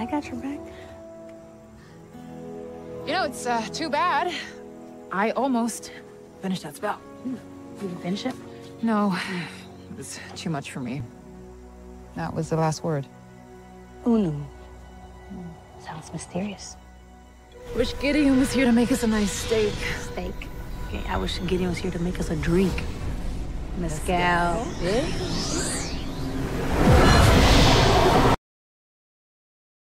I got your back. You know, it's too bad. I almost finished that spell. You didn't finish it? No, it was too much for me. That was the last word. Unu. Sounds mysterious. Wish Gideon was here to make us a nice steak. Steak. Okay, I wish Gideon was here to make us a drink. Mezcal. Yeah?